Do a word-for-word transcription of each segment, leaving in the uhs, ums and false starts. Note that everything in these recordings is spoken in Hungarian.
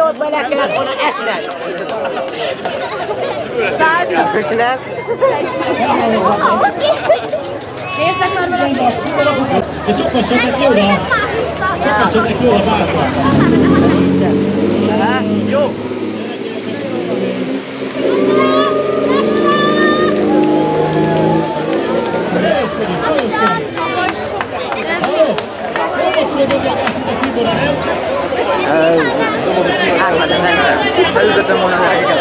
Jó, bele kellett volna esned! Szállj! Köszönöm! Nézzek már valaki! De csapassatok jóra! Csapassatok jóra bátran! Jó! Csajozkodik, csajozkodik! Halló? Hol dobják át a Cibora, nem? Átmentem, nem. Beütöttem volna a gyerekeket.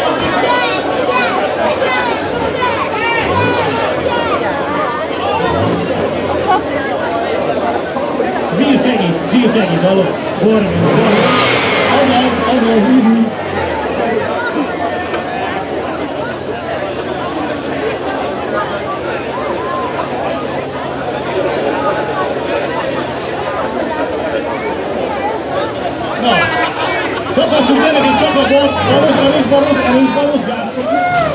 Zio segít, Zio segít, halló? Bormi, bormi. Annál, annál, hú, hú. Na, csapassuk le megint csapatból, vamos, vamos, vamos, erős, vamos, gázoljuk.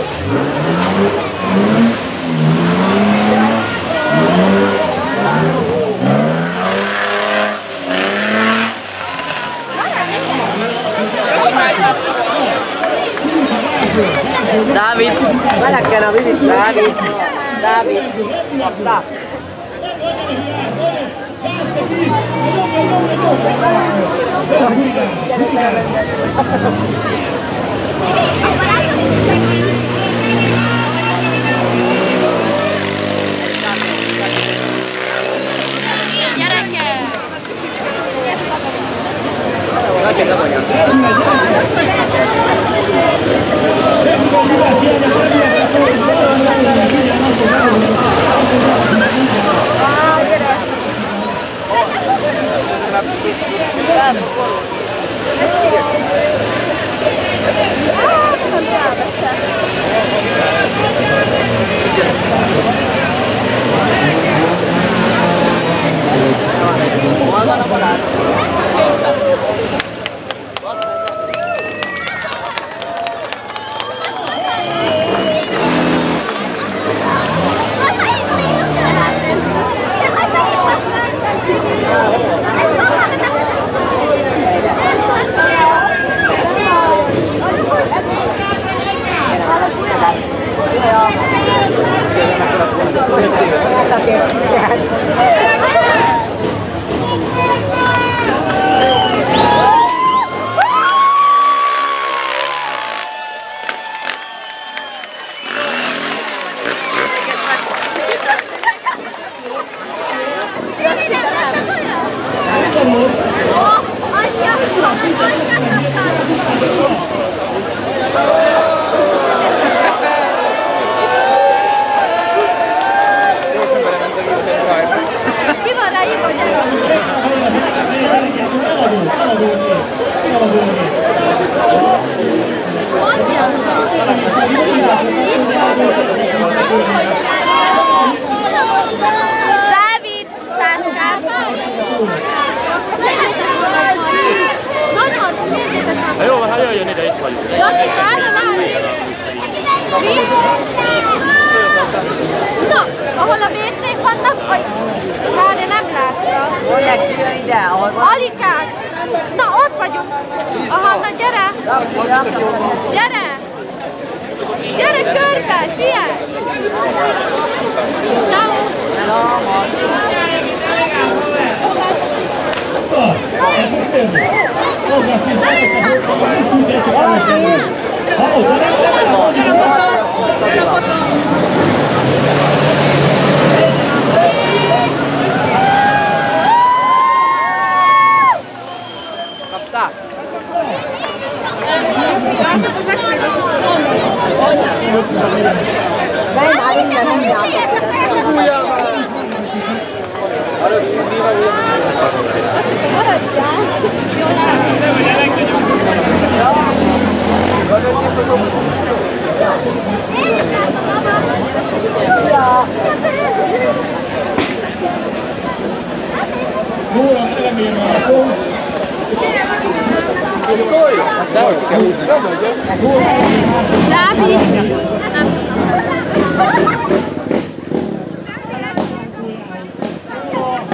Dávid! Melegen a vivis, Dávid! Dávid! Kapta! Dávid, táskám! Nagyon, nézzétek már! Na jó, hát jöjjön ide, itt vagyunk. Laci, talán látni? Mi? Na, ahol a vécék vannak, vagy... Már én nem láttam. Mondják, ki jön ide, ahol van. Alikán! Na, ott vagyunk! Aha, na gyere! Gyere! Gyere körbe, siess! Ciao! Kapta? Nem, már innen nem járok. Nóra, elemérve a pont. Dávid!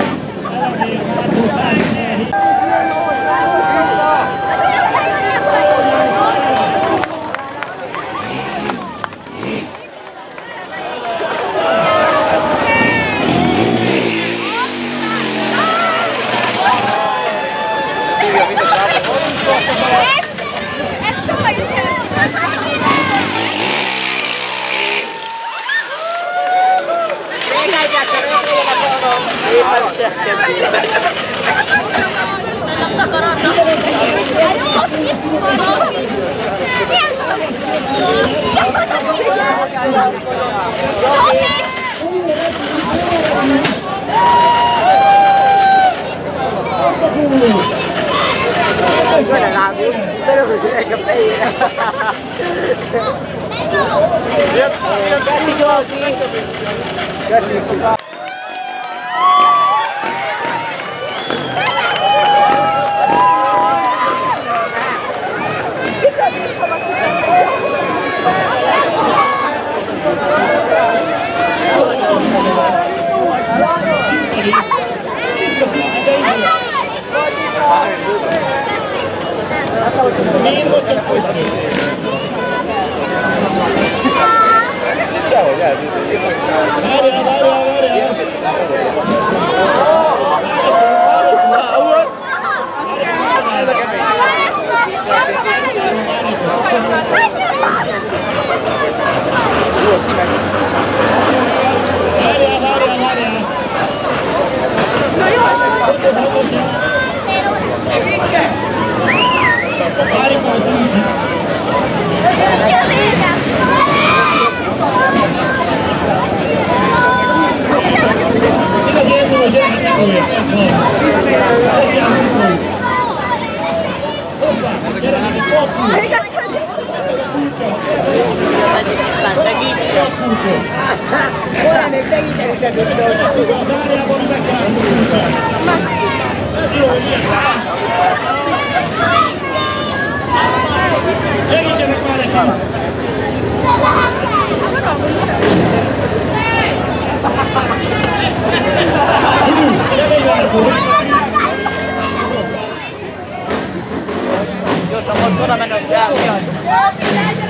Elemér, Ezt tovább is nem takarodnak. Jó, itt van. Milyen sok? Jó, Guarda l'abito, spero che ti dai capelli. Questi giochi. Questi si fa. Minimo c'è tutto. Varia, varia, varia. Varia, varia, varia. Pari posto tutti. Dica se è un Ora nel seguito c'è Segui c'è il quale Io sono ancora meno schiavo.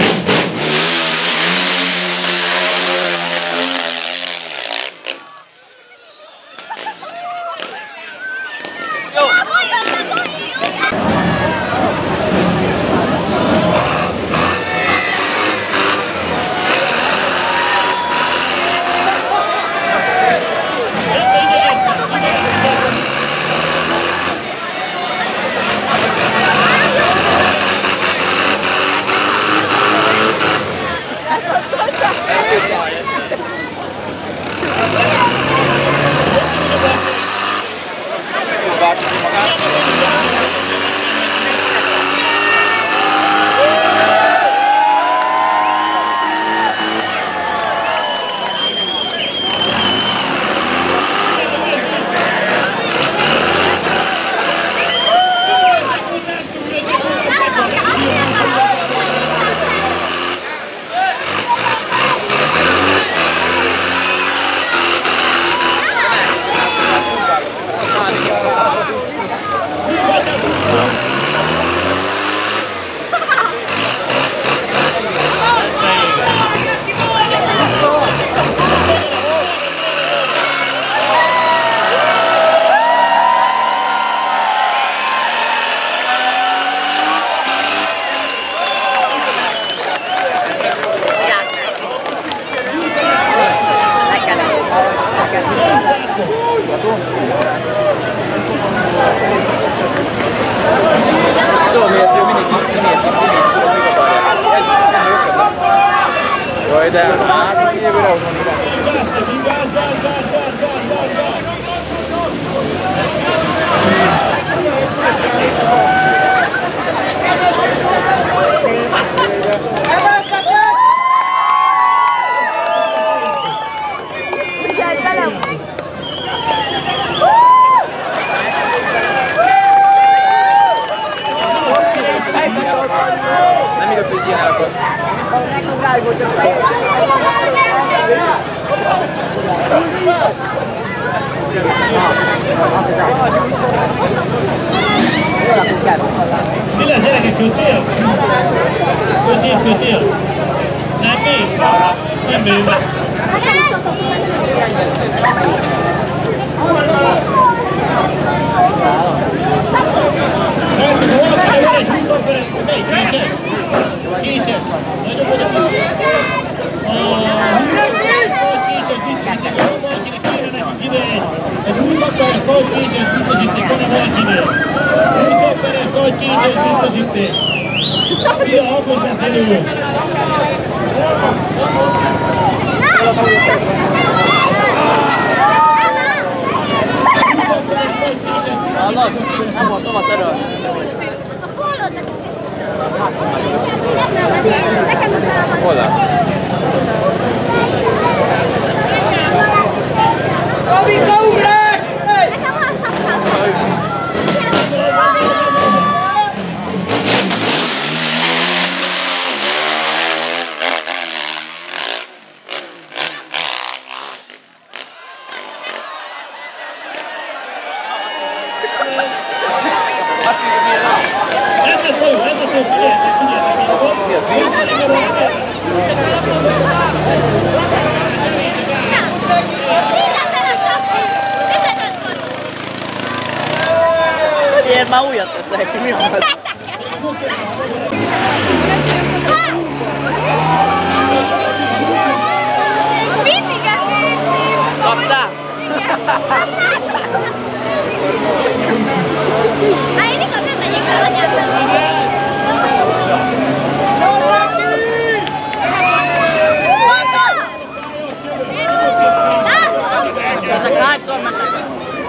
Millä selkä kytiä? Kytiä, kytiä. Näin niin. Näin niin. késés biztosíték. Kapja a hangosbeszélő. Hallod? Nem volt tovább erről. A pólódnak is. Nekem is olyan van. Hol? Robinka, ugrás! Nekem van sapkám. Ez lesz jó, ez lesz jó, figyeljetek, figyeljetek, Én már újat teszek ki, mi van? Mindig ezt nézni! Kaptál? Hát én igaz, nem megyek el anyámmal. Ezek hányszor mennek?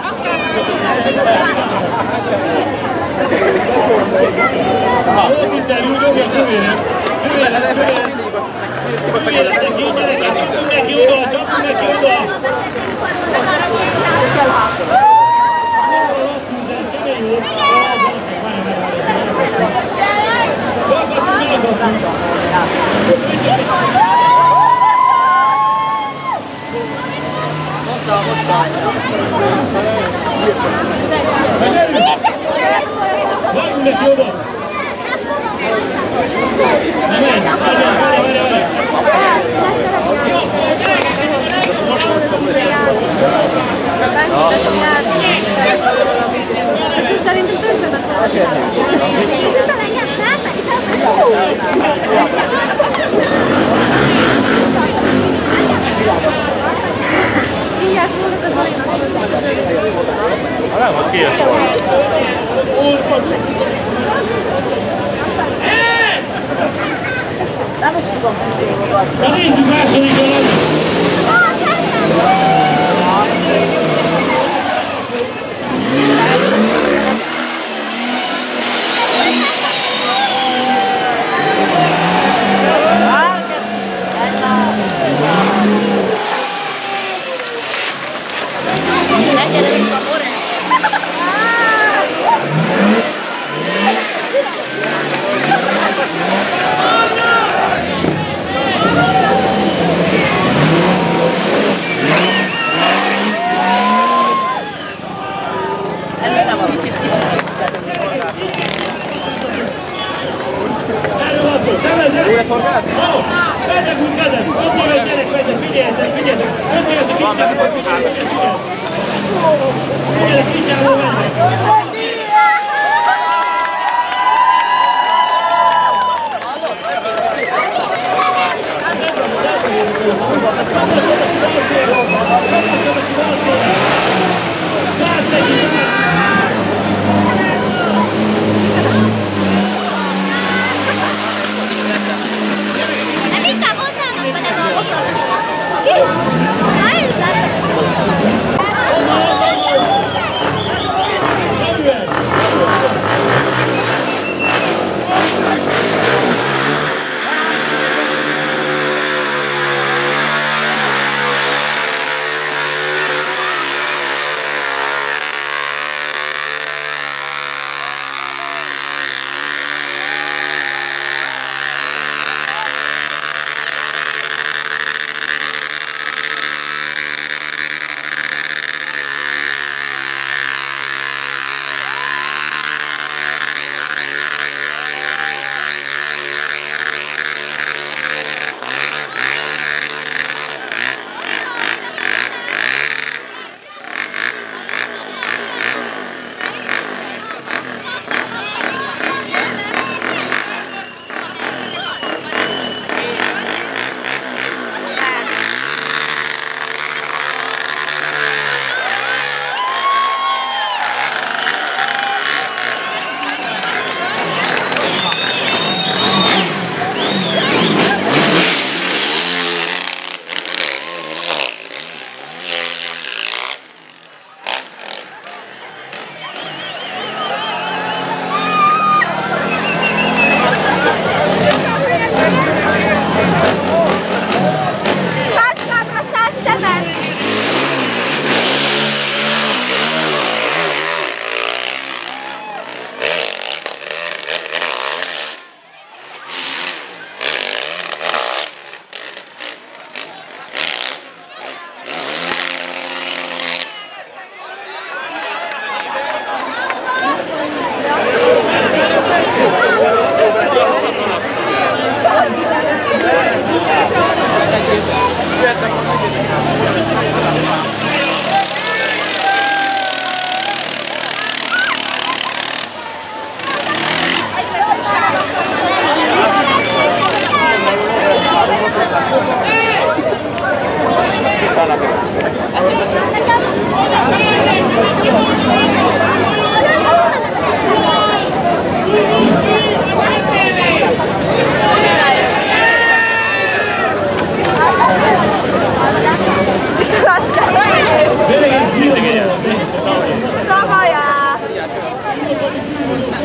Ott itt elül, dobja kövére. Kövére, kövére. Kövére, ki, gyerekek, csapjunk neki oda, csapjunk neki oda. Mondta, mondta. Várjunk neki oda. Nem menj, várj, várj, várj, Szerintem tönkremet kell Vigyázz, mondok az Zolinak. Nem, ott kijött volna. Nem is tudom, hogy Na nézzük második alatt. Vezet, húz, vezet! öt éves gyerek vezet, figyeljetek, figyeljetek! öt éves a kicsávó, figyeljetek, figyeljetek! Figyeljetek, kicsávó vezet!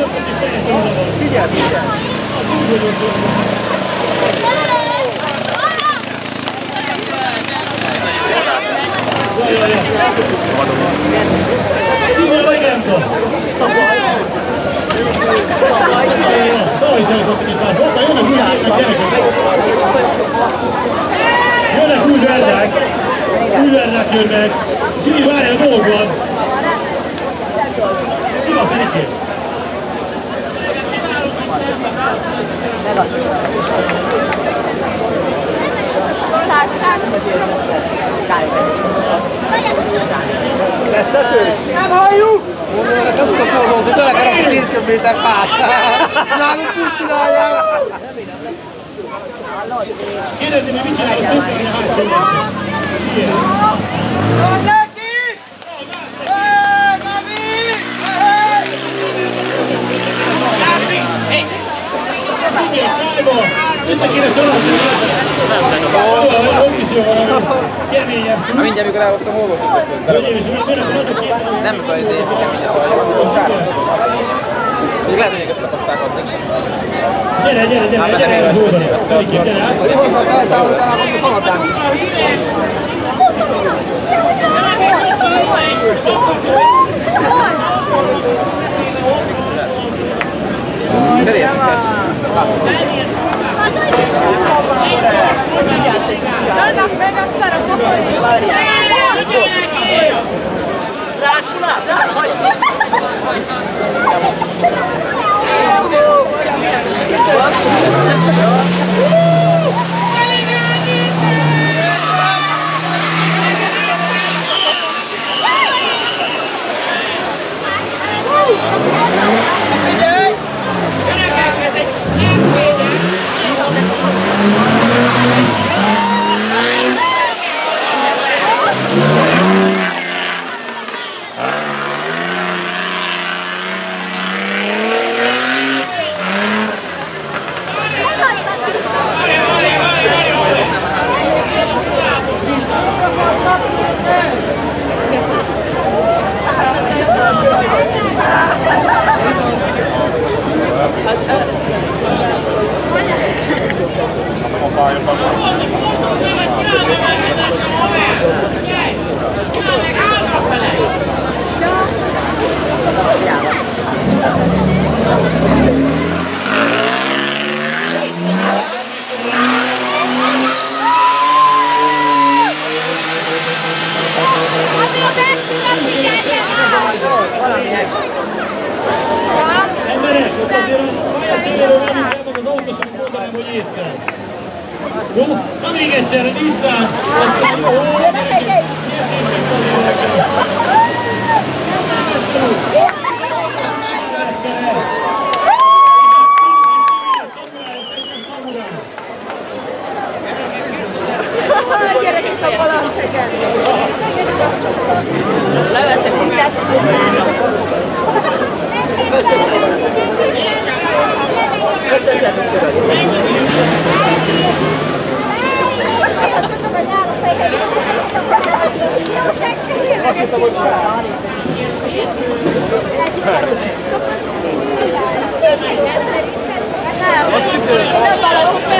Figyelj, figyelj! Jönnek úgy vernek, úgy vernek jönnek. Csili, várj, a dolog van. Mi van, Felikén? Tetszett ő? Nem halljuk! Nem tudok hozni, tőle kell a két kilométer pár. Nálunk úgy csinálják. Kérdezni, hogy mit csinálok, hogy tudni a hátsóban. Van neki! Hey, Gabi! Hey! Figyelj, szájba! Össze kéne sorolni. Nem, nem, nem. Ott is jó valami. Keményebb. Na mindjárt, mikor elhoztam, hol volt itt? Hölgyeim és uraim, nem baj, de én keményebb vagyok. Még lehet, hogy még összepaszták adni. Gyere, gyere, gyere, gyere az oldalra. Felikén, gyere át. Hogy honnan eltávolítanám, akkor haladnám is. Annak meg egyszer a pokolni. Rácsulás! Emberek, ott azért a pályaszéléről menjünk, az autósok mondanám, hogy észre. Jó? Na még egyszer, Nissan, aztán jó, gyerekek, Gyere vissza a balancegen! Leveszek mindent. ötezer Azt hittem, hogy sár. Nem, nem valahol be.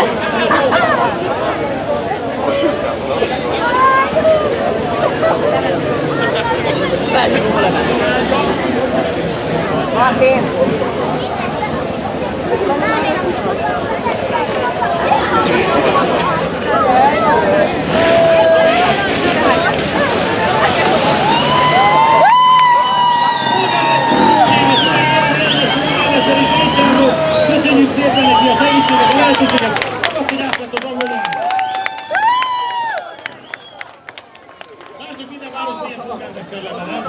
Martin! Köszönjük szépen neki a segítséget, a lehetőséget, azt, hogy átlattad a vonalán. Látjuk, minden város milyen polgármester lenne, nem?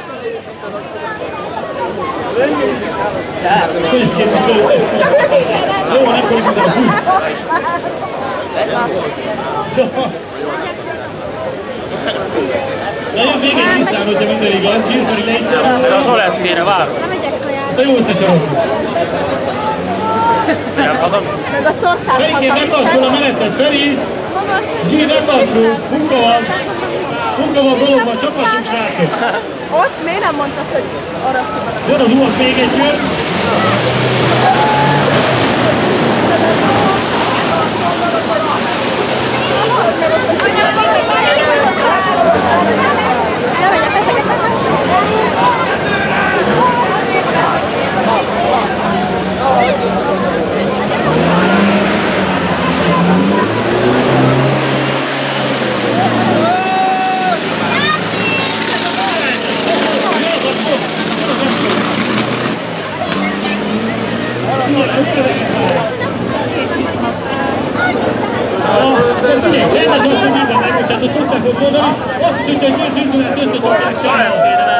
Könyv képviselő. Jó, van, akkor itt a húsz. Na jön még egy Nissan, hogyha minden igaz, Csirfari leittem. De az Olászkére várok. Nem megyek kajára. De jó összesoroltuk. Meg a tortát Felikén, ne tartson a menetet, Feri! Zsír, ne tartson! Munka van! Munka van, golomban, csapassunk, srácok! Ott miért nem mondtad, hogy arasztod? Jön az u has még egy jön! Figyelj, nem az azt, hogy minden megbocsátott, azt meg fog mondani, azt is, hogyha sőt tűzület összecsapják saját.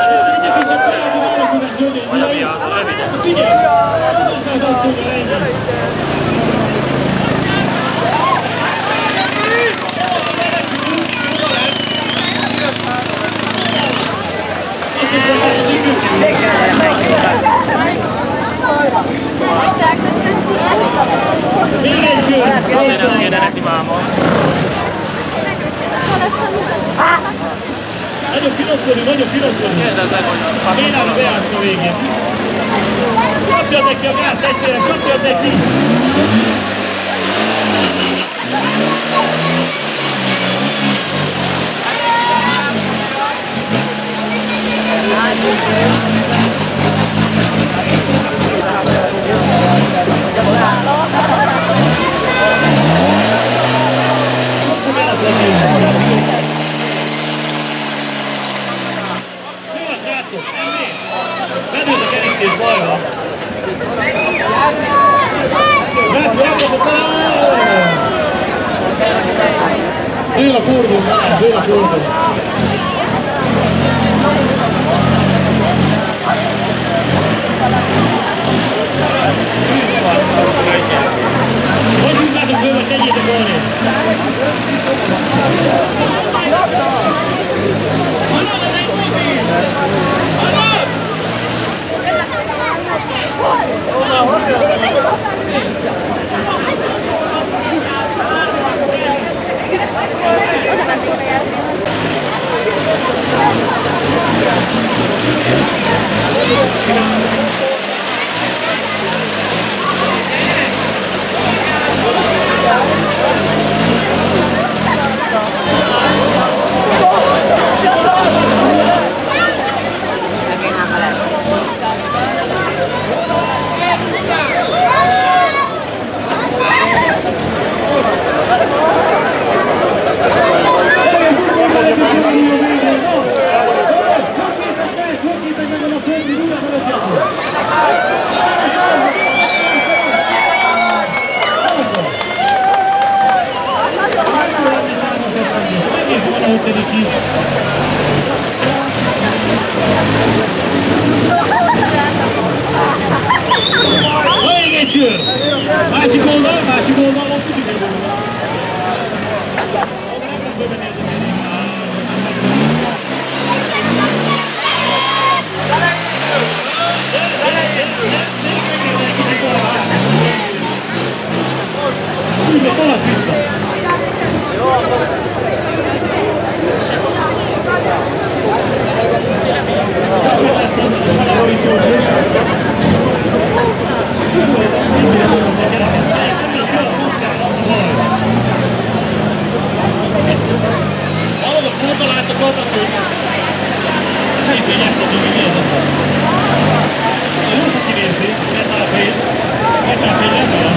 Figyelj! Ez azt mondja, ennyi. Még egy kör! Nem kéne neki máma. Nagyon finomkodni, nagyon finomkodni. Én áll a beálltuk a végén. Kapjad neki a gát, testvérek, kapjad neki! Bedőlt a kerítés, baj van. Rátva, elkapott el! Dől a fordul, dől a fordul. Hogy húzzátok föl, vagy tegyétek volna? Még egy kör! Másik oldal, másik oldal, ott tudjuk egy oldal. Húzza, alatt vissza! Hallod, a forduláttokat, akkor nézzél, hogy mi ez a jó fog kinézni, metálfény, metálfény lesz olyan.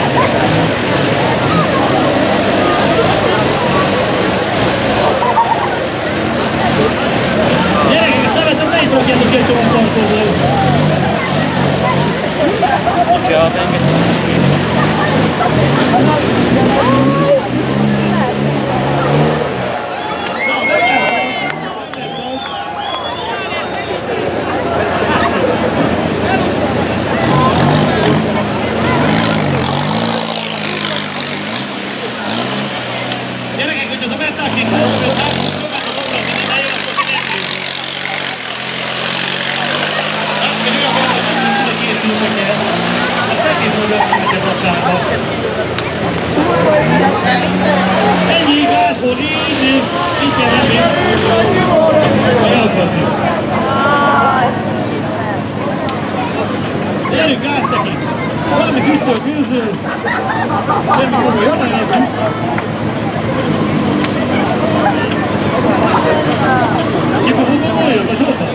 Gyerekek, ezt nevettem, ne itt rakjátok ki a csomagtartóból. Bocsánat, engedj. Gyerekek, hogy ez a mentálkék fordul, hát próbálj az oldalt, hogy ne jön, akkor mindenki. Hát, hogy olyan gondolom, hogy készültek el. Hát megkészül rögtön a csárba. Ennyi gázból, így, így kell lenni. A jalkatni. Gyerünk, gáz neki! Valami tűztől tűző. Semmi komoly, jön egy tűz. Tipo, vamos morrer, mas opa!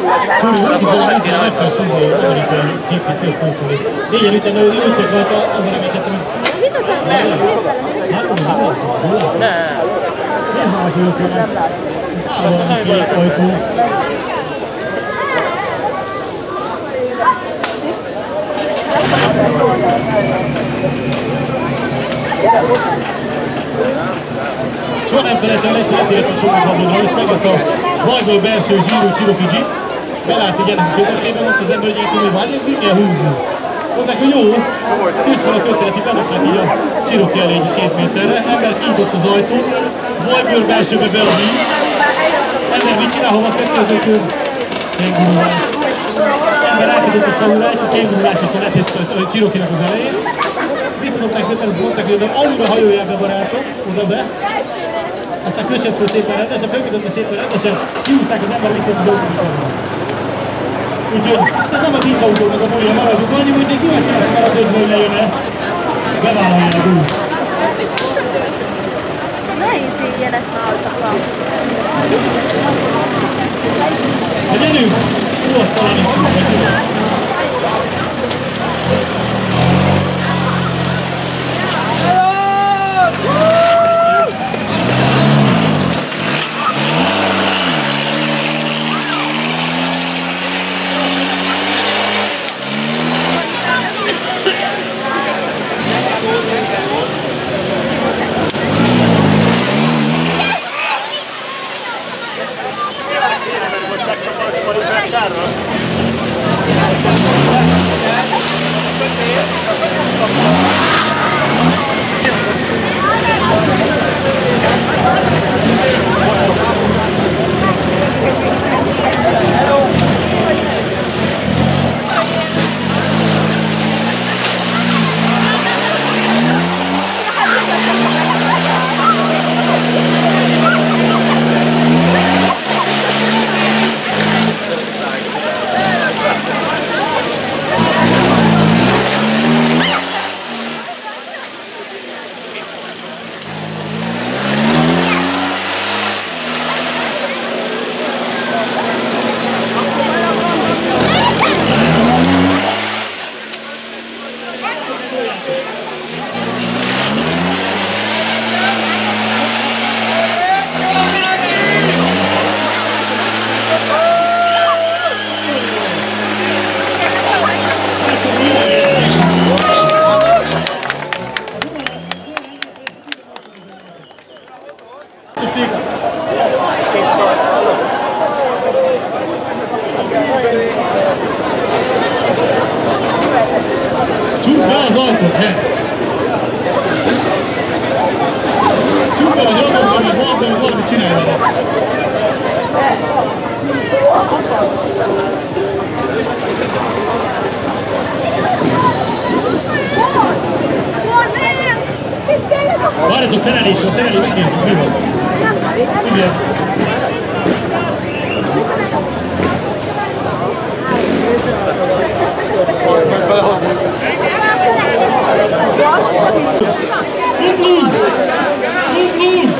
Csúri, valaki talán ezzel a megfels izé, amerikai gépítő főfölé. Négyen ütem, ő ültek rajta, azon reménykedtem, hogy... Mit akarsz tenni? Látod, hogy nem? Nem. Nézd már, aki ott van. Nála valami kék ajtó. Soha nem felejtem, egyszer átértem Somogyvadonról, és megjött a Vajgol belső zsírú Cherokee Jeep. Belállt egy ennek közepében, ott az ember, hogy ilyenkor még vágyják, ki kell húzni. Mondták, hogy jó, küzd fel a köteleti, bedobták így a Cherokee elé egy két méterre, ember kinyitott az ajtót, Vajgol belsőbe be a víz. Ember mit csinál, hova kötelezőkő? Kengurulács. Ember elkezdett a szamurájt, a kengurulácsot letett a Cherokee-nek az elején. Visszadobták kötelezőt, mondták, hogy alulra hajolják be barátok, oda be. Aztán kössett föl szépen rendesen, fölkötötte szépen rendesen, kihúzták az ember viszont az autót. Úgyhogy ez nem a tíz autónak a múlja, maradjunk annyi, úgyhogy kíváncsiak már az ötven, hogy lejön-e. Bevállalja a gúl. Nehéz égjenek már azokra. De gyerünk! Óvattalanítsuk meg! Csukd be az ajtót, he! Csukd be, hogy adom, hogy mondom, hogy valamit csinálj vele. Várjatok, szerelés van, szerelés, megnézzük, mi van. Igen. Hozd meg bele hozzá. Indulj! Indulj!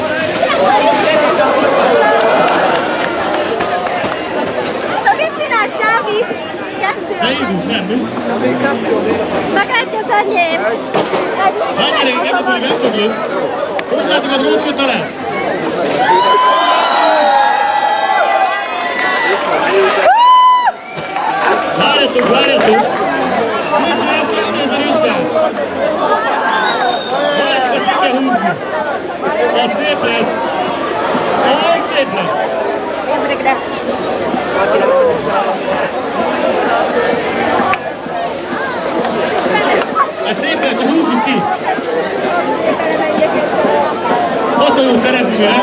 Mit csinálsz, Dávid? Kettő. Ne indulj, nem, mi? Meg egy az enyém. Hány gyerekek, ebből megfoglak. Hozzátok a drótkötelet! Várjatok, várjatok! Nincs már kétezer-ötszáz! Várjatok, ezt ki kell húzni! Az szép lesz! Az szép lesz! Ez szép lesz, csak húzzuk ki! Haszonló terepülő, nem?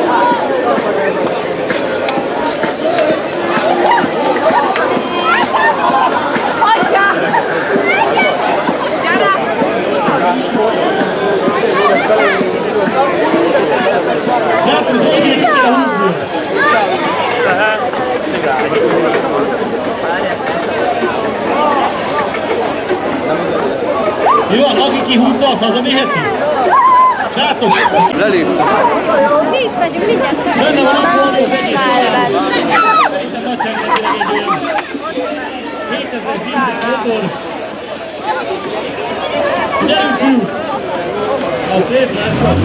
Srácok, az oldalra ki kell húzni! Jó, aki kihúzza, az hazaméheti? Srácok! Leléptem. Mi is megyünk, mindjárt fel. Benne van ott volna az egész család! Szerintem nagyságrendileg hétezer dízel motor. Gyerünk, fiúk! Na, szép lesz!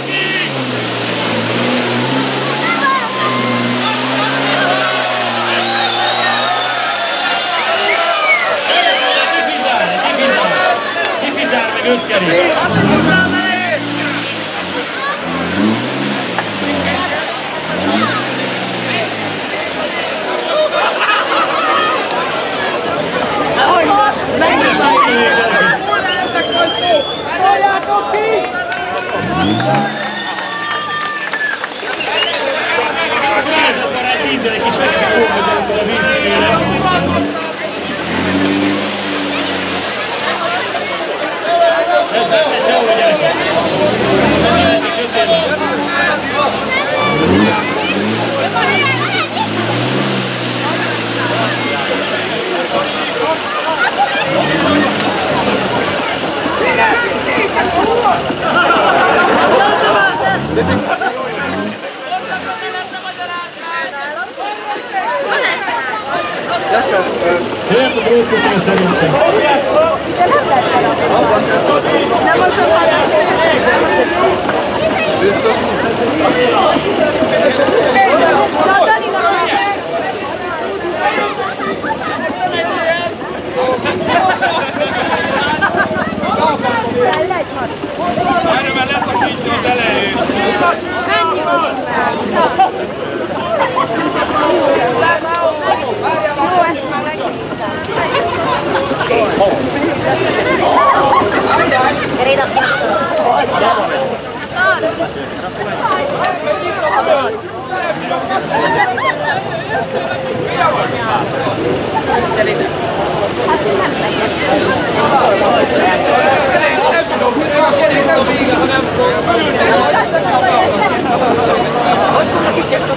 Kifizár meg összkerék! Nézzük már egy vízzel egy kis fekete kókot a vízszínére. Ez nem megy sehol, gyerekek. Nem lehet csak kötélni. Jöhet a brókokra szerintem. Nem az a Biztos? Várj, mert lesz a kintyó az elején. Menjünk már! Csak! Jó, ezt már megnéztem. Gyere ide, ki